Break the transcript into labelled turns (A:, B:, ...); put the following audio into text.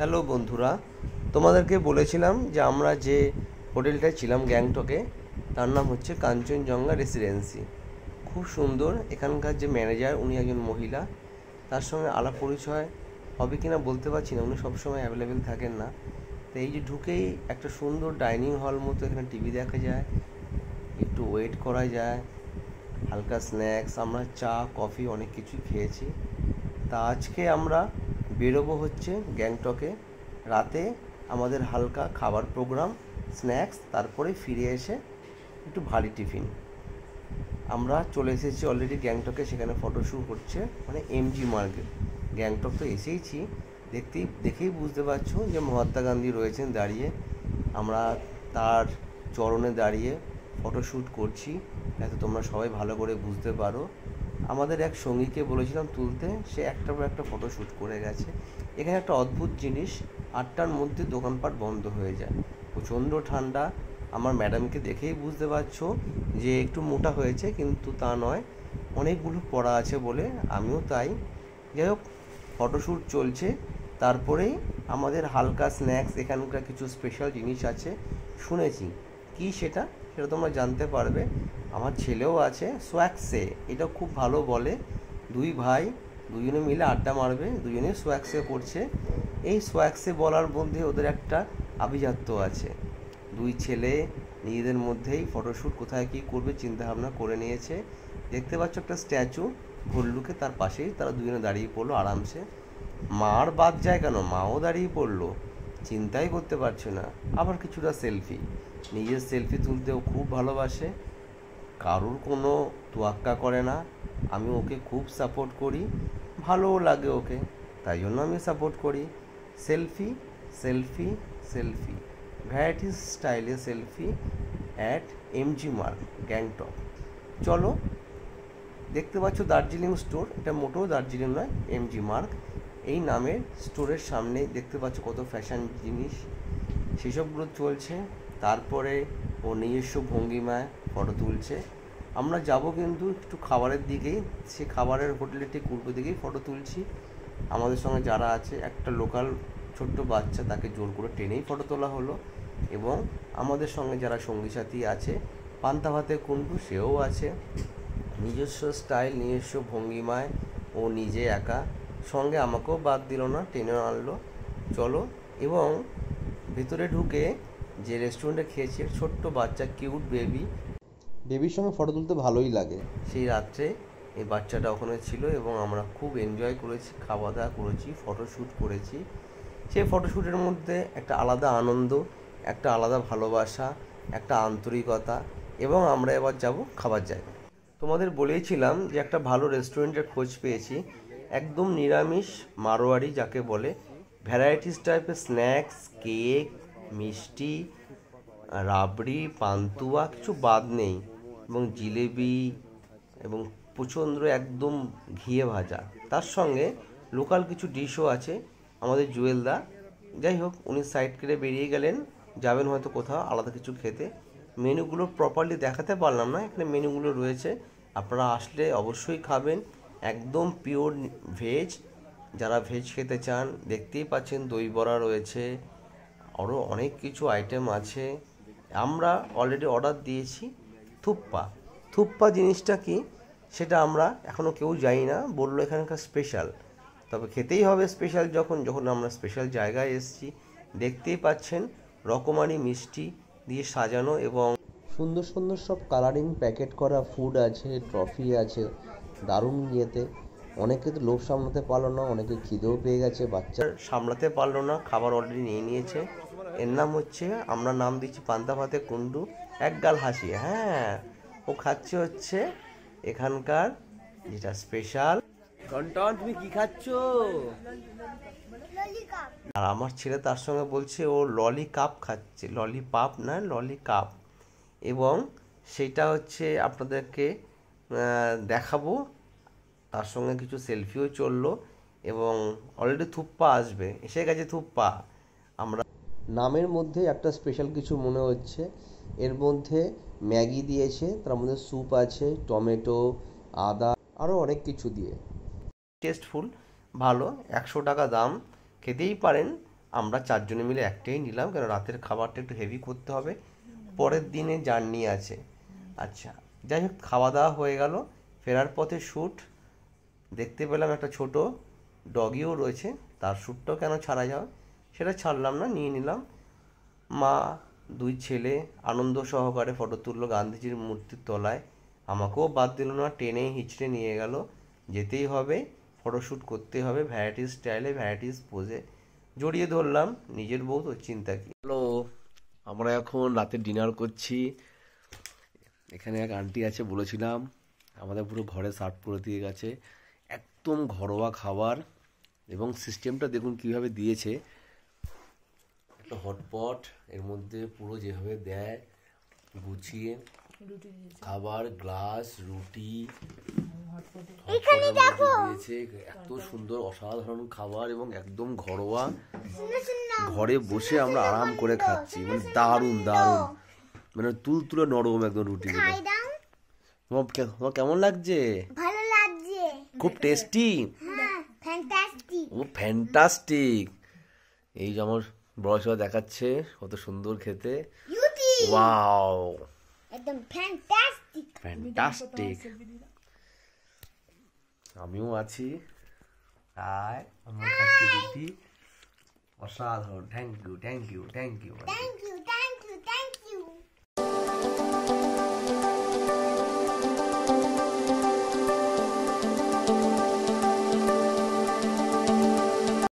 A: Hello বন্ধুরা, তোমাদেরকে বলেছিলাম যে আমরা যে হোটেলটায় ছিলাম গ্যাংটকে, তার নাম হচ্ছে কাঞ্চনজঙ্ঘা রেসিডেন্সি। খুব সুন্দর। এখানকার যে ম্যানেজার, উনি একজন মহিলা। তার সঙ্গে আলাপ পরিচয় হবে কিনা বলতে পারছি না, উনি সবসময় অ্যাভেলেবেল থাকেন না। তো এই যে ঢুকেই একটা সুন্দর ডাইনিং হল মতো, এখানে টিভি দেখা যায়, একটু ওয়েট করা যায়, হালকা স্ন্যাক্স, আমরা চা কফি অনেক কিছুই খেয়েছি। তা আজকে আমরা বেরোবো হচ্ছে গ্যাংটকে। রাতে আমাদের হালকা খাবার প্রোগ্রাম, স্ন্যাক্স, তারপরে ফিরে এসে একটু ভারী টিফিন। আমরা চলে এসেছি অলরেডি গ্যাংটকে, সেখানে ফটোশ্যুট হচ্ছে, মানে এমজি মার্গে। গ্যাংটক তো এসেইছি, দেখেই বুঝতে পারছো যে মহাত্মা গান্ধী রয়েছেন দাঁড়িয়ে। আমরা তার চরণে দাঁড়িয়ে ফটোশ্যুট করছি, যাতে তোমরা সবাই ভালো করে বুঝতে পারো। আমাদের এক সঙ্গীকে বলেছিলাম তুলতে, সে একটার পর একটা ফটোশ্যুট করে গেছে। এখানে একটা অদ্ভুত জিনিস, 8টার মধ্যে দোকানপাট বন্ধ হয়ে যায়, প্রচণ্ড ঠান্ডা। আমার ম্যাডামকে দেখেই বুঝতে পারছো যে একটু মোটা হয়েছে, কিন্তু তা নয়, অনেকগুলো পড়া আছে বলে। আমিও তাই। যাই হোক, ফটোশ্যুট চলছে। তারপরেই আমাদের হালকা স্ন্যাক্স, এখানকার কিছু স্পেশাল জিনিস আছে শুনেছি, কি সেটা সেটা তোমরা জানতে পারবে। আমার ছেলেও আছে, সোয়াক্সে, এটা খুব ভালো বলে। দুই ভাই, দুজনে মিলে আড্ডা মারবে, দুজনে সোয়াক্সে করছে। এই সোয়াক্সে বলার মধ্যে ওদের একটা আভিজাত্য আছে। দুই ছেলে নিজেদের মধ্যেই ফটোশ্যুট কোথায় কী করবে চিন্তাভাবনা করে নিয়েছে। দেখতে পাচ্ছ একটা স্ট্যাচু, ভল্লুকে, তার পাশেই তারা দুজনে দাঁড়িয়ে পড়লো আরামসে। মার বাদ যায় কেন, মাও দাঁড়িয়ে পড়লো, চিন্তাই করতে পারছে না। আবার কিছুটা সেলফি, নিজের সেলফি তুলতেও খুব ভালোবাসে, কারুর কোনো তোয়াক্কা করে না। আমি ওকে খুব সাপোর্ট করি, ভালোও লাগে ওকে, তাই জন্য আমি সাপোর্ট করি। সেলফি, সেলফি, সেলফি, ভ্যারাইটি স্টাইলে selfie at MG Marg Gangtok. চলো, দেখতে পাচ্ছ দার্জিলিং স্টোর, এটা মোটেও দার্জিলিং নয়, এমজি মার্গ এই নামের স্টোরের সামনে দেখতে পাচ্ছ কত ফ্যাশন জিনিস, সেসবগুলো চলছে। তারপরে ও নিজস্ব ভঙ্গিমায় ফটো তুলছে। আমরা যাব কিন্তু একটু খাবারের দিকেই, সে খাবারের হোটেলের ঠিক উল্টো দিকেই ফটো তুলছি। আমাদের সঙ্গে যারা আছে, একটা লোকাল ছোট্ট বাচ্চা, তাকে জোর করে টেনেই ফটো তোলা হলো। এবং আমাদের সঙ্গে যারা সঙ্গী সাথী আছে, পান্তা ভাতে কুন্ডু, সেও আছে, নিজস্ব স্টাইল, নিজস্ব ভঙ্গিমায় ও নিজে একা, সঙ্গে আমাকেও বাদ দিল না, টেনে আনলো। চলো, এবং ভেতরে ঢুকে যে রেস্টুরেন্টে খেয়েছি, ছোট্ট বাচ্চা, কিউট বেবি, বেবির সঙ্গে ফটো তুলতে ভালোই লাগে। সেই রাত্রে এই বাচ্চাটা ওখানে ছিল এবং আমরা খুব এনজয় করেছি, খাওয়া দাওয়া করেছি, ফটোশ্যুট করেছি। সেই ফটোশ্যুটের মধ্যে একটা আলাদা আনন্দ, একটা আলাদা ভালোবাসা, একটা আন্তরিকতা। এবং আমরা এবার যাব খাবার জায়গায়। তোমাদের বলেইছিলাম যে একটা ভালো রেস্টুরেন্টের খোঁজ পেয়েছি, একদম নিরামিষ মারোয়াড়ি যাকে বলে, ভ্যারাইটিস টাইপের স্ন্যাক্স, কেক, মিষ্টি, রাবড়ি, পান্তুয়া, কিছু বাদ নেই, এবং জিলেবি, এবং প্রচণ্ড একদম ঘিয়ে ভাজা। তার সঙ্গে লোকাল কিছু ডিশও আছে। আমাদের জুয়েলদা, যাই হোক, উনি সাইড কেটে বেরিয়ে গেলেন, যাবেন হয়তো কোথাও আলাদা কিছু খেতে। মেনুগুলো প্রপারলি দেখাতে পারলাম না, এখানে মেনুগুলো রয়েছে, আপনারা আসলে অবশ্যই খাবেন। একদম পিওর ভেজ, যারা ভেজ খেতে চান, দেখতেই পাচ্ছেন দই বড়া রয়েছে, আরও অনেক কিছু আইটেম আছে। আমরা অলরেডি অর্ডার দিয়েছি থুপ্পা। থুপ্পা জিনিসটা কি সেটা আমরা এখনও কেউ জানি না, বললো এখানকার স্পেশাল। তবে খেতেই হবে স্পেশাল, যখন যখন আমরা স্পেশাল জায়গায় এসেছি। দেখতেই পাচ্ছেন রকমারি মিষ্টি দিয়ে সাজানো, এবং সুন্দর সুন্দর সব কালারিং প্যাকেট করা ফুড আছে, ট্রফি আছে, দারুণ ইয়েতে। অনেকে তো লোভ সামলাতে পারলো না, অনেকে খিদেও পেয়ে গেছে, বাচ্চা সামলাতে পারলো না, খাবার অলরেডি নিয়ে নিয়েছে। এর নাম হচ্ছে, আমরা নাম দিচ্ছি পান্তা ভাতে কুন্ডু, এক গাল হাসি। হ্যাঁ, ও খাচ্ছে হচ্ছে এখানকার যেটা স্পেশাল। টনটন, তুমি কি খাচ্ছ? আর আমার ছেলে তার সঙ্গে বলছে ও ললিকাপ খাচ্ছে, ললিপাপ না, ললিকাপ। এবং সেটা হচ্ছে আপনাদেরকে দেখাবো, তার সঙ্গে কিছু সেলফিও চললো। এবং অলরেডি থুপ্পা আসবে, এসে গেছে থুপ্পা। আমরা নামের মধ্যে একটা স্পেশাল কিছু মনে হচ্ছে। এর মধ্যে ম্যাগি দিয়েছে, তার মধ্যে স্যুপ আছে, টমেটো, আদা, আরও অনেক কিছু দিয়ে টেস্টফুল, ভালো। 100 টাকা দাম, খেতেই পারেন। আমরা চারজনে মিলে একটাই নিলাম, কেন রাতের খাবারটা একটু হেভি করতে হবে, পরের দিনে জার্নি আছে। আচ্ছা, যাই হোক, খাওয়া দাওয়া হয়ে গেল, ফেরার পথে শ্যুট দেখতে পেলাম একটা ছোট ডগিও রয়েছে, তার শ্যুটটাও কেন ছাড়া যাবে, সেটা ছাড়লাম না, নিয়ে নিলাম। মা, দুই ছেলে আনন্দ সহকারে ফটো তুললো গান্ধীজির মূর্তির তলায়, আমাকেও বাদ দিল না, টেনে হিচড়ে নিয়ে গেল। যেতেই হবে, ফটোশ্যুট করতে হবে, ভ্যারাইটিস স্টাইলে, ভ্যারাইটিস পোজে। জড়িয়ে ধরলাম, নিজের বউ তো চিন্তা কি। হ্যালো, আমরা এখন রাতে ডিনার করছি। এখানে এক আন্টি আছে, বলেছিলাম, আমাদের পুরো ঘরে সার্ভ করে দিয়ে গেছে, একদম ঘরোয়া খাবার। এবং সিস্টেমটা দেখুন কীভাবে দিয়েছে, একটা হটপট, এর মধ্যে পুরো যেভাবে দেয় গুছিয়ে খাবার, গ্লাস, রুটি দিয়েছে, এত সুন্দর অসাধারণ খাবার এবং একদম ঘরোয়া, ঘরে বসে আমরা আরাম করে খাচ্ছি, মানে দারুণ দারুণ, মানে তুলতুলে নরম একদম রুটিগুলো। তোমার কেমন লাগছে?
B: ভালো লাগছে,
A: খুব টেস্টি।
B: হ্যাঁ ফ্যান্টাস্টিক।
A: ও ফ্যান্টাস্টিক। এই যে আমার বড় সবাই দেখাচ্ছে কত সুন্দর খেতে।
B: ইউটি
A: ওয়াও,
B: একদম ফ্যান্টাস্টিক।
A: ফ্যান্টাস্টিক। আমিও আছি, হাই, আমরা খাচ্ছি রুটি, অসাধারণ। Thank you, thank you, thank you.
B: Thank you.